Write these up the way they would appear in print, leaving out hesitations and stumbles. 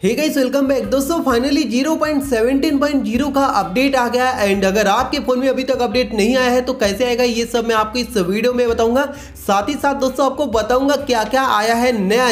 हे guys, welcome back दोस्तों। Finally 0.17.0 का update आ गया एंड अगर आपके फ़ोन में अभी तक अपडेट नहीं आया है तो कैसे आएगा ये सब मैं आपको इस वीडियो में बताऊंगा। साथ ही साथ दोस्तों आपको बताऊंगा क्या क्या आया है नया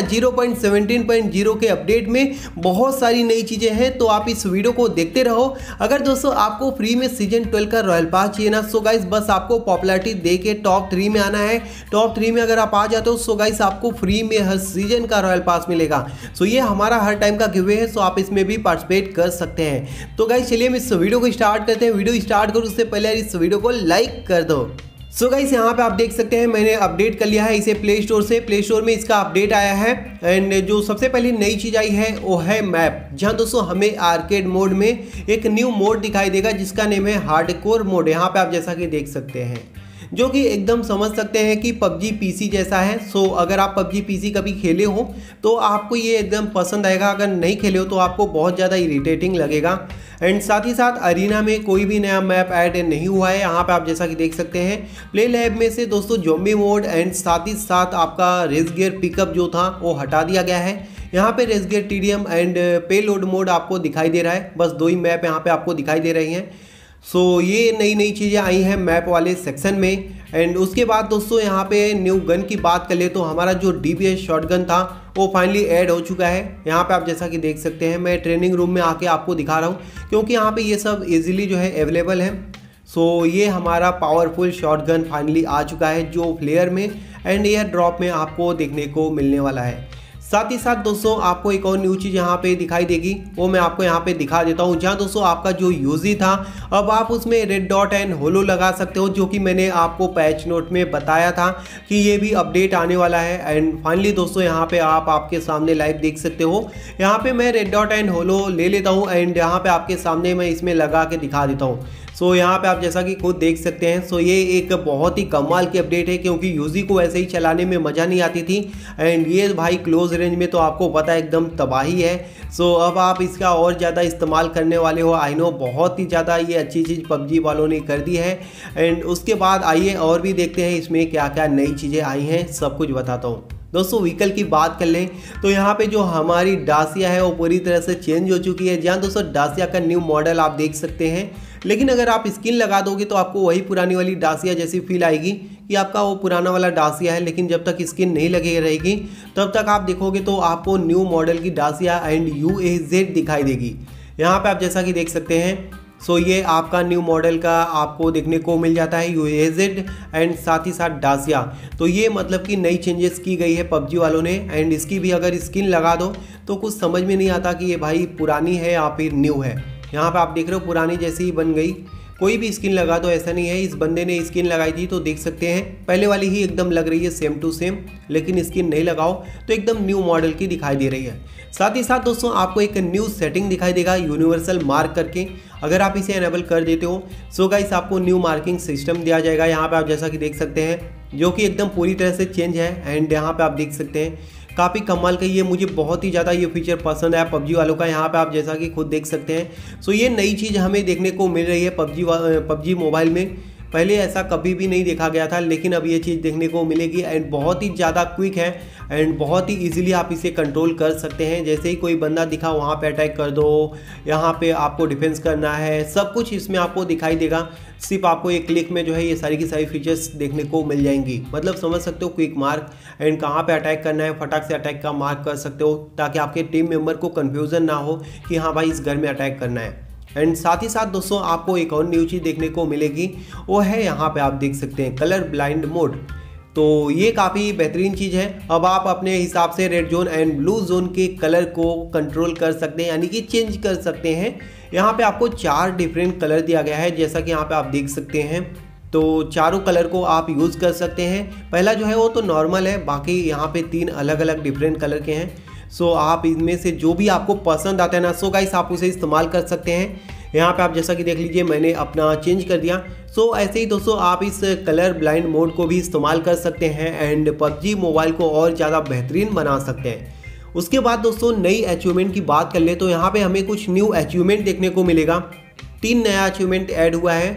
0.17.0 के अपडेट में। बहुत सारी नई चीज़ें हैं तो आप इस वीडियो को देखते रहो। अगर दोस्तों आपको फ्री में सीजन 12 का रॉयल पास चाहिए ना, सो गाइस बस आपको पॉपुलैरिटी दे के टॉप 3 में आना है। टॉप 3 में अगर आप आ जाते हो सो गाइस आपको फ्री में हर सीजन का रॉयल पास मिलेगा। सो ये हमारा हर टाइम का गिव अवे है, सो आप इसमें भी पार्टिसिपेट कर सकते हैं। तो गाइस चलिए हम इस वीडियो को स्टार्ट करते हैं। वीडियो स्टार्ट करूँ उससे पहले इस वीडियो को लाइक कर दो। सो गाइस यहाँ पे आप देख सकते हैं मैंने अपडेट कर लिया है इसे प्ले स्टोर से। प्ले स्टोर में इसका अपडेट आया है एंड जो सबसे पहली नई चीज़ आई है वो है मैप, जहाँ दोस्तों हमें आर्केड मोड में एक न्यू मोड दिखाई देगा जिसका नेम है हार्डकोर मोड। यहाँ पे आप जैसा कि देख सकते हैं जो कि एकदम समझ सकते हैं कि पबजी पीसी जैसा है। सो अगर आप पबजी पीसी कभी खेले हो तो आपको ये एकदम पसंद आएगा, अगर नहीं खेले हो तो आपको बहुत ज़्यादा इरिटेटिंग लगेगा। एंड साथ ही साथ अरीना में कोई भी नया मैप ऐड नहीं हुआ है। यहाँ पे आप जैसा कि देख सकते हैं प्ले लैब में से दोस्तों ज़ॉम्बी मोड एंड साथ ही साथ आपका रेस गियर पिकअप जो था वो हटा दिया गया है। यहाँ पे race gear TDM and payload mode आपको दिखाई दे रहा है। बस दो ही मैप यहाँ पे आपको दिखाई दे रही हैं। सो ये नई चीज़ें आई हैं मैप वाले सेक्शन में। एंड उसके बाद दोस्तों यहाँ पे न्यू गन की बात कर ले तो हमारा जो डीबीएस शॉटगन था वो फाइनली ऐड हो चुका है। यहाँ पे आप जैसा कि देख सकते हैं मैं ट्रेनिंग रूम में आके आपको दिखा रहा हूँ क्योंकि यहाँ पे ये सब इजीली जो है अवेलेबल है। सो ये हमारा पावरफुल शॉटगन फाइनली आ चुका है जो फ्लेयर में एंड एयर ड्रॉप में आपको देखने को मिलने वाला है। साथ ही साथ दोस्तों आपको एक और न्यू चीज़ यहाँ पे दिखाई देगी, वो मैं आपको यहाँ पे दिखा देता हूँ। जहाँ दोस्तों आपका जो यूजी था अब आप उसमें रेड डॉट एंड होलो लगा सकते हो, जो कि मैंने आपको पैच नोट में बताया था कि ये भी अपडेट आने वाला है। एंड फाइनली दोस्तों यहाँ पे आप आपके सामने लाइव देख सकते हो। यहाँ पे मैं रेड डॉट एंड होलो ले लेता हूँ एंड यहाँ पे आपके सामने मैं इसमें लगा के दिखा देता हूँ। सो यहाँ पे आप जैसा कि खुद देख सकते हैं। सो ये एक बहुत ही कमाल की अपडेट है क्योंकि यूजी को ऐसे ही चलाने में मज़ा नहीं आती थी एंड ये भाई क्लोज रेंज में तो आपको पता है एकदम तबाही है। सो अब आप इसका और ज़्यादा इस्तेमाल करने वाले हो। आई नो बहुत ही ज़्यादा ये अच्छी चीज़ पबजी वालों ने कर दी है। एंड उसके बाद आइए और भी देखते हैं इसमें क्या क्या नई चीज़ें आई हैं, सब कुछ बताता हूँ। दोस्तों व्हीकल की बात कर लें तो यहाँ पे जो हमारी डासिया है वो पूरी तरह से चेंज हो चुकी है। जहाँ दोस्तों डासिया का न्यू मॉडल आप देख सकते हैं, लेकिन अगर आप स्किन लगा दोगे तो आपको वही पुरानी वाली डासिया जैसी फील आएगी कि आपका वो पुराना वाला डासिया है। लेकिन जब तक स्किन नहीं लगी रहेगी तब तक आप देखोगे तो आपको न्यू मॉडल की डासिया एंड UAZ दिखाई देगी। यहाँ पे आप जैसा कि देख सकते हैं। सो ये आपका न्यू मॉडल का आपको देखने को मिल जाता है UAZ एंड साथ ही साथ डासिया। तो ये मतलब कि नई चेंजेस की गई है पबजी वालों ने। एंड इसकी भी अगर स्किन लगा दो तो कुछ समझ में नहीं आता कि ये भाई पुरानी है या फिर न्यू है। यहाँ पे आप देख रहे हो पुरानी जैसी ही बन गई। कोई भी स्किन लगा दो ऐसा नहीं है। इस बंदे ने स्किन लगाई थी तो देख सकते हैं पहले वाली ही एकदम लग रही है सेम टू सेम, लेकिन स्किन नहीं लगाओ तो एकदम न्यू मॉडल की दिखाई दे रही है। साथ ही साथ दोस्तों आपको एक न्यू सेटिंग दिखाई देगा यूनिवर्सल मार्क करके। अगर आप इसे एनेबल कर देते हो सो गाइस आपको न्यू मार्किंग सिस्टम दिया जाएगा। यहाँ पे आप जैसा कि देख सकते हैं जो कि एकदम पूरी तरह से चेंज है। एंड यहाँ पे आप देख सकते हैं काफ़ी कमाल का ये मुझे बहुत ही ज़्यादा ये फीचर पसंद आया पबजी वालों का। यहाँ पे आप जैसा कि खुद देख सकते हैं। सो ये नई चीज़ हमें देखने को मिल रही है पबजी मोबाइल में। पहले ऐसा कभी भी नहीं देखा गया था लेकिन अब ये चीज़ देखने को मिलेगी एंड बहुत ही ज़्यादा क्विक है एंड बहुत ही इजीली आप इसे कंट्रोल कर सकते हैं। जैसे ही कोई बंदा दिखा वहाँ पे अटैक कर दो, यहाँ पे आपको डिफेंस करना है, सब कुछ इसमें आपको दिखाई देगा। सिर्फ आपको एक क्लिक में जो है ये सारी की सारी फीचर्स देखने को मिल जाएंगी। मतलब समझ सकते हो क्विक मार्क एंड कहाँ पे अटैक करना है, फटाक से अटैक का मार्क कर सकते हो ताकि आपके टीम मेंबर को कन्फ्यूज़न ना हो कि हाँ भाई इस घर में अटैक करना है। एंड साथ ही साथ दोस्तों आपको एक और न्यू चीज़ देखने को मिलेगी, वो है यहाँ पे आप देख सकते हैं कलर ब्लाइंड मोड। तो ये काफ़ी बेहतरीन चीज़ है। अब आप अपने हिसाब से red zone and blue zone के कलर को कंट्रोल कर सकते हैं, यानी कि चेंज कर सकते हैं। यहाँ पे आपको 4 डिफरेंट कलर दिया गया है जैसा कि यहाँ पे आप देख सकते हैं। तो चारों कलर को आप यूज़ कर सकते हैं। पहला जो है वो तो नॉर्मल है, बाकी यहाँ पे 3 अलग अलग डिफरेंट कलर के हैं। सो आप इनमें से जो भी आपको पसंद आता है ना सो गाइस आप उसे इस्तेमाल कर सकते हैं। यहाँ पे आप जैसा कि देख लीजिए मैंने अपना चेंज कर दिया। सो ऐसे ही दोस्तों आप इस कलर ब्लाइंड मोड को भी इस्तेमाल कर सकते हैं एंड पबजी मोबाइल को और ज़्यादा बेहतरीन बना सकते हैं। उसके बाद दोस्तों नई अचीवमेंट की बात कर ले तो यहाँ पे हमें कुछ न्यू अचीवमेंट देखने को मिलेगा। 3 नया अचीवमेंट ऐड हुआ है।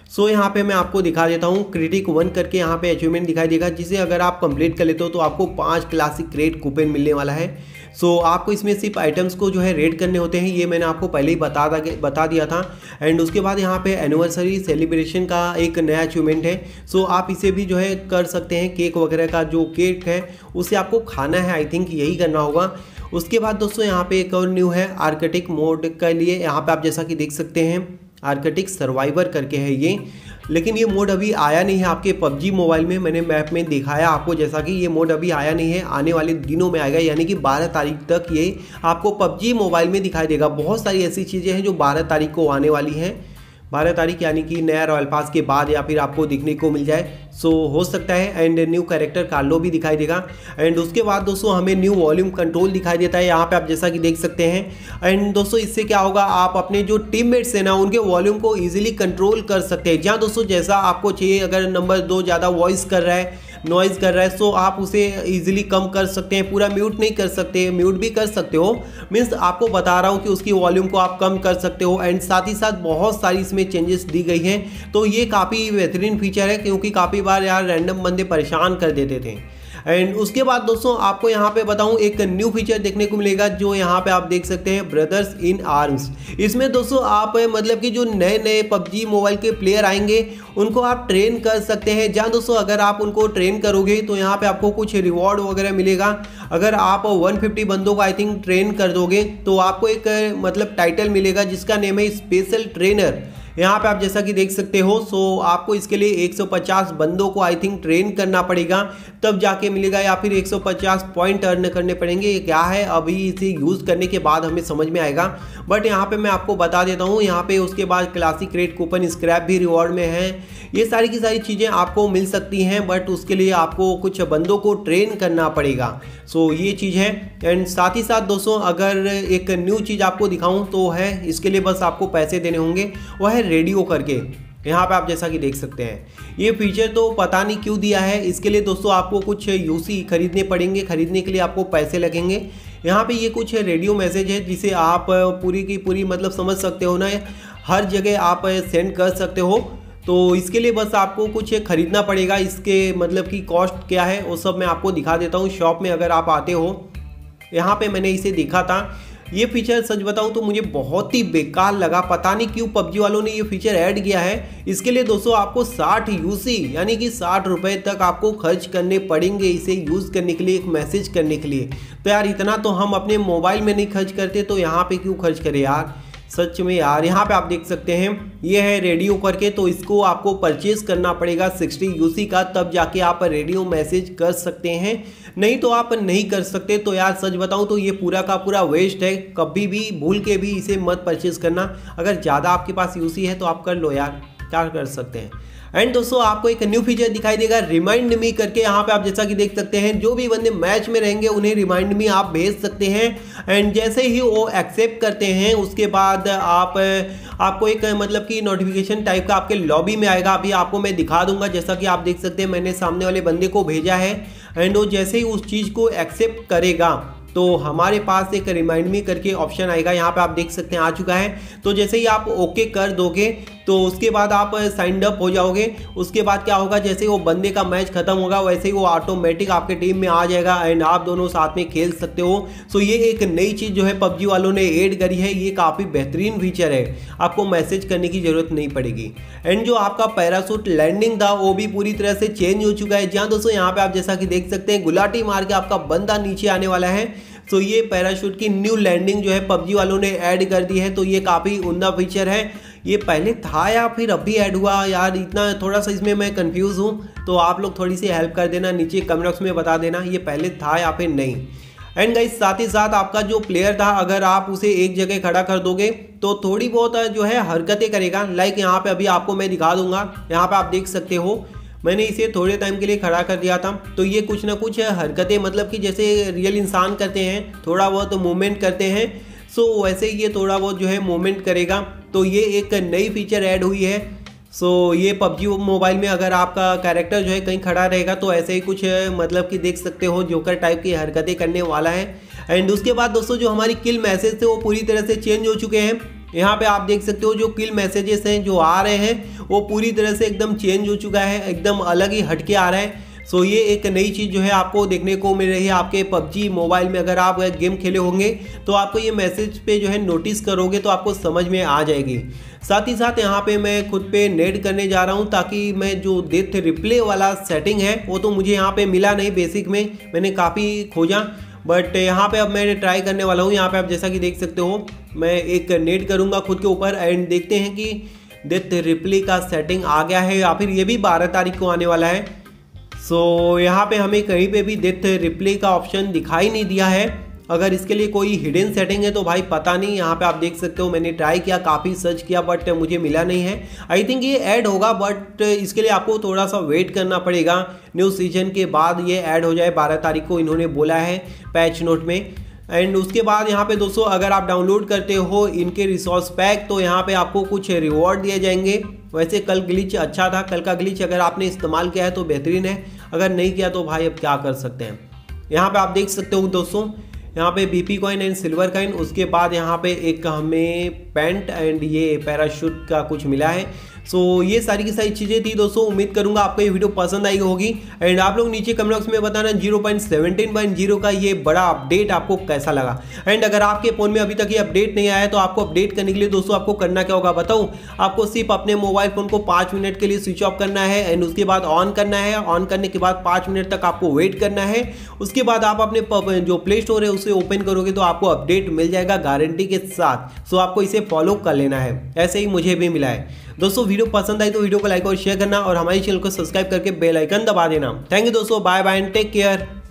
सो यहाँ पे मैं आपको दिखा देता हूँ क्रिटिक 1 करके यहाँ पे अचीवमेंट दिखाई देगा, जिसे अगर आप कंप्लीट कर लेते हो तो आपको 5 क्लासिक क्रेट कूपन मिलने वाला है। सो आपको इसमें सिर्फ आइटम्स को जो है रेड करने होते हैं, ये मैंने आपको पहले ही बता दिया था। एंड उसके बाद यहाँ पे एनिवर्सरी सेलिब्रेशन का एक नया अचीवमेंट है। सो आप इसे भी जो है कर सकते हैं, केक वगैरह का जो केक है उसे आपको खाना है, आई थिंक यही करना होगा। उसके बाद दोस्तों यहाँ पे एक और न्यू है आर्कटिक मोड के लिए, यहाँ पे आप जैसा कि देख सकते हैं आर्कटिक सर्वाइवर करके है ये, लेकिन ये मोड अभी आया नहीं है आपके पबजी मोबाइल में। मैंने मैप में दिखाया आपको जैसा कि ये मोड अभी आया नहीं है, आने वाले दिनों में आएगा, यानी कि 12 तारीख तक ये आपको पबजी मोबाइल में दिखाई देगा। बहुत सारी ऐसी चीज़ें हैं जो 12 तारीख को आने वाली हैं, 12 तारीख यानी कि नया रॉयल पास के बाद या फिर आपको दिखने को मिल जाए। सो हो सकता है। एंड न्यू कैरेक्टर कार्लो भी दिखाई देगा। एंड उसके बाद दोस्तों हमें न्यू वॉल्यूम कंट्रोल दिखाई देता है, यहाँ पे आप जैसा कि देख सकते हैं। एंड दोस्तों इससे क्या होगा, आप अपने जो टीममेट्स हैं ना उनके वॉल्यूम को इजीली कंट्रोल कर सकते हैं। जहाँ दोस्तों जैसा आपको चाहिए, अगर नंबर 2 ज़्यादा वॉइस कर रहा है, नॉइज़ कर रहा है, सो आप उसे इजीली कम कर सकते हैं। पूरा म्यूट नहीं कर सकते, म्यूट भी कर सकते हो, मीन्स आपको बता रहा हूँ कि उसकी वॉल्यूम को आप कम कर सकते हो। एंड साथ ही साथ बहुत सारी इसमें चेंजेस दी गई हैं, तो ये काफ़ी बेहतरीन फीचर है, क्योंकि काफ़ी बार यार रैंडम बंदे परेशान कर देते थे। एंड उसके बाद दोस्तों आपको यहाँ पे बताऊँ एक न्यू फीचर देखने को मिलेगा, जो यहाँ पे आप देख सकते हैं ब्रदर्स इन आर्म्स। इसमें दोस्तों आप मतलब कि जो नए नए पबजी मोबाइल के प्लेयर आएंगे उनको आप ट्रेन कर सकते हैं। जहाँ दोस्तों अगर आप उनको ट्रेन करोगे तो यहाँ पे आपको कुछ रिवॉर्ड वगैरह मिलेगा। अगर आप 150 बंदों को आई थिंक ट्रेन कर दोगे तो आपको एक मतलब टाइटल मिलेगा जिसका नेम है स्पेशल ट्रेनर। यहाँ पे आप जैसा कि देख सकते हो। सो आपको इसके लिए 150 बंदों को आई थिंक ट्रेन करना पड़ेगा, तब जाके मिलेगा, या फिर 150 पॉइंट अर्न करने पड़ेंगे। ये क्या है अभी इसे यूज़ करने के बाद हमें समझ में आएगा, बट यहाँ पे मैं आपको बता देता हूँ। यहाँ पे उसके बाद क्लासिक रेट कूपन स्क्रैप भी रिवॉर्ड में है। ये सारी की सारी चीज़ें आपको मिल सकती हैं, बट उसके लिए आपको कुछ बंदों को ट्रेन करना पड़ेगा। सो ये चीज़ है। एंड साथ ही साथ दोस्तों अगर एक न्यू चीज़ आपको दिखाऊँ तो है, इसके लिए बस आपको पैसे देने होंगे, वह है रेडियो करके। यहाँ पे आप जैसा कि देख सकते हैं ये फीचर तो पता नहीं क्यों दिया है। इसके लिए दोस्तों आपको कुछ यूसी खरीदने पड़ेंगे, खरीदने के लिए आपको पैसे लगेंगे। यहाँ पे ये कुछ रेडियो मैसेज है जिसे आप पूरी की पूरी मतलब समझ सकते हो ना, हर जगह आप सेंड कर सकते हो। तो इसके लिए बस आपको कुछ खरीदना पड़ेगा। इसके मतलब की कॉस्ट क्या है वो सब मैं आपको दिखा देता हूँ शॉप में अगर आप आते हो। यहाँ पे मैंने इसे देखा था, ये फीचर सच बताऊं तो मुझे बहुत ही बेकार लगा। पता नहीं क्यों पबजी वालों ने ये फीचर ऐड किया है। इसके लिए दोस्तों आपको 60 यूसी यानी कि 60 रुपए तक आपको खर्च करने पड़ेंगे इसे यूज़ करने के लिए, एक मैसेज करने के लिए। तो यार इतना तो हम अपने मोबाइल में नहीं खर्च करते, तो यहाँ पे क्यों खर्च करें यार, सच में यार। यहाँ पे आप देख सकते हैं ये है रेडियो करके, तो इसको आपको परचेज करना पड़ेगा 60 यूसी का, तब जाके आप रेडियो मैसेज कर सकते हैं, नहीं तो आप नहीं कर सकते। तो यार सच बताऊं तो ये पूरा का पूरा वेस्ट है, कभी भी भूल के भी इसे मत परचेज करना। अगर ज़्यादा आपके पास यूसी है तो आप कर लो यार, क्या कर सकते हैं। एंड दोस्तों आपको एक न्यू फीचर दिखाई देगा रिमाइंड मी करके। यहाँ पे आप जैसा कि देख सकते हैं जो भी बंदे मैच में रहेंगे उन्हें रिमाइंड मी आप भेज सकते हैं। एंड जैसे ही वो एक्सेप्ट करते हैं उसके बाद आपको एक मतलब कि नोटिफिकेशन टाइप का आपके लॉबी में आएगा। अभी आपको मैं दिखा दूंगा, जैसा कि आप देख सकते हैं मैंने सामने वाले बंदे को भेजा है। एंड वो जैसे ही उस चीज़ को एक्सेप्ट करेगा तो हमारे पास एक रिमाइंड मी करके ऑप्शन आएगा। यहाँ पे आप देख सकते हैं आ चुका है। तो जैसे ही आप ओके कर दोगे तो उसके बाद आप साइंड अप हो जाओगे। उसके बाद क्या होगा, जैसे वो बंदे का मैच खत्म होगा वैसे ही वो ऑटोमेटिक आपके टीम में आ जाएगा एंड आप दोनों साथ में खेल सकते हो। सो ये एक नई चीज़ जो है पबजी वालों ने ऐड करी है, ये काफ़ी बेहतरीन फीचर है, आपको मैसेज करने की ज़रूरत नहीं पड़ेगी। एंड जो आपका पैराशूट लैंडिंग था वो भी पूरी तरह से चेंज हो चुका है। जहाँ दोस्तों यहाँ पे आप जैसा कि देख सकते हैं गुलाटी मार के आपका बंदा नीचे आने वाला है। तो ये पैराशूट की न्यू लैंडिंग जो है पबजी वालों ने ऐड कर दी है, तो ये काफ़ी उम्दा फीचर है। ये पहले था या फिर अभी ऐड हुआ यार, इतना थोड़ा सा इसमें मैं कंफ्यूज हूँ, तो आप लोग थोड़ी सी हेल्प कर देना, नीचे कमेंट बॉक्स में बता देना ये पहले था या फिर नहीं। एंड गाइस साथ ही साथ आपका जो प्लेयर था अगर आप उसे एक जगह खड़ा कर दोगे तो थोड़ी बहुत जो है हरकतें करेगा। लाइक यहाँ पे अभी आपको मैं दिखा दूंगा, यहाँ पे आप देख सकते हो मैंने इसे थोड़े टाइम के लिए खड़ा कर दिया था। तो ये कुछ ना कुछ हरकतें मतलब कि जैसे रियल इंसान करते हैं, थोड़ा बहुत मूवमेंट करते हैं, सो वैसे ये थोड़ा बहुत जो है मूवमेंट करेगा। तो ये एक नई फीचर ऐड हुई है। सो ये पबजी मोबाइल में अगर आपका कैरेक्टर जो है कहीं खड़ा रहेगा तो ऐसे ही कुछ मतलब कि देख सकते हो जोकर टाइप की हरकतें करने वाला है। एंड उसके बाद दोस्तों जो हमारी किल मैसेज थे वो पूरी तरह से चेंज हो चुके हैं। यहाँ पे आप देख सकते हो जो किल मैसेजेस हैं जो आ रहे हैं वो पूरी तरह से एकदम चेंज हो चुका है, एकदम अलग ही हटके आ रहा है। सो ये एक नई चीज़ जो है आपको देखने को मिल रही है आपके PUBG मोबाइल में। अगर आप गेम खेले होंगे तो आपको ये मैसेज पे जो है नोटिस करोगे तो आपको समझ में आ जाएगी। साथ ही साथ यहाँ पे मैं खुद पे नेट करने जा रहा हूँ ताकि मैं जो डेथ रिप्ले वाला सेटिंग है वो तो मुझे यहाँ पे मिला नहीं, बेसिक में मैंने काफ़ी खोजा, बट यहाँ पे अब मैं ट्राई करने वाला हूँ। यहाँ पे आप जैसा कि देख सकते हो मैं एक नेट करूँगा खुद के ऊपर एंड देखते हैं कि डेथ रिप्ले का सेटिंग आ गया है या फिर ये भी 12 तारीख को आने वाला है। सो यहाँ पे हमें कहीं पे भी डेथ रिप्ले का ऑप्शन दिखाई नहीं दिया है। अगर इसके लिए कोई हिडन सेटिंग है तो भाई पता नहीं। यहाँ पे आप देख सकते हो मैंने ट्राई किया, काफ़ी सर्च किया बट मुझे मिला नहीं है। आई थिंक ये ऐड होगा बट इसके लिए आपको थोड़ा सा वेट करना पड़ेगा। न्यू सीजन के बाद ये ऐड हो जाए, 12 तारीख को इन्होंने बोला है पैच नोट में। एंड उसके बाद यहाँ पे दोस्तों अगर आप डाउनलोड करते हो इनके रिसोर्स पैक तो यहाँ पे आपको कुछ रिवॉर्ड दिए जाएंगे। वैसे कल ग्लिच अच्छा था, कल का ग्लिच अगर आपने इस्तेमाल किया है तो बेहतरीन है, अगर नहीं किया तो भाई अब क्या कर सकते हैं। यहाँ पे आप देख सकते हो दोस्तों यहाँ पे BP coin and silver coin, उसके बाद यहाँ पे एक हमें पैंट एंड ये पैराशूट का कुछ मिला है। सो ये सारी की सारी चीज़ें थी दोस्तों। उम्मीद करूंगा आपको ये वीडियो पसंद आई होगी एंड आप लोग नीचे कमेंट बॉक्स में बताना 0.17.0 का ये बड़ा अपडेट आपको कैसा लगा। एंड अगर आपके फ़ोन में अभी तक ये अपडेट नहीं आया है तो आपको अपडेट करने के लिए दोस्तों आपको करना क्या होगा बताऊं, आपको सिर्फ अपने मोबाइल फ़ोन को 5 मिनट के लिए स्विच ऑफ करना है एंड उसके बाद ऑन करना है। ऑन करने के बाद 5 मिनट तक आपको वेट करना है। उसके बाद आप अपने जो प्ले स्टोर है उसे ओपन करोगे तो आपको अपडेट मिल जाएगा गारंटी के साथ। सो आपको इसे फॉलो कर लेना है, ऐसे ही मुझे भी मिला है। दोस्तों वीडियो पसंद आई तो वीडियो को लाइक और शेयर करना और हमारे चैनल को सब्सक्राइब करके बेल आइकन दबा देना। थैंक यू दोस्तों, bye bye and take care.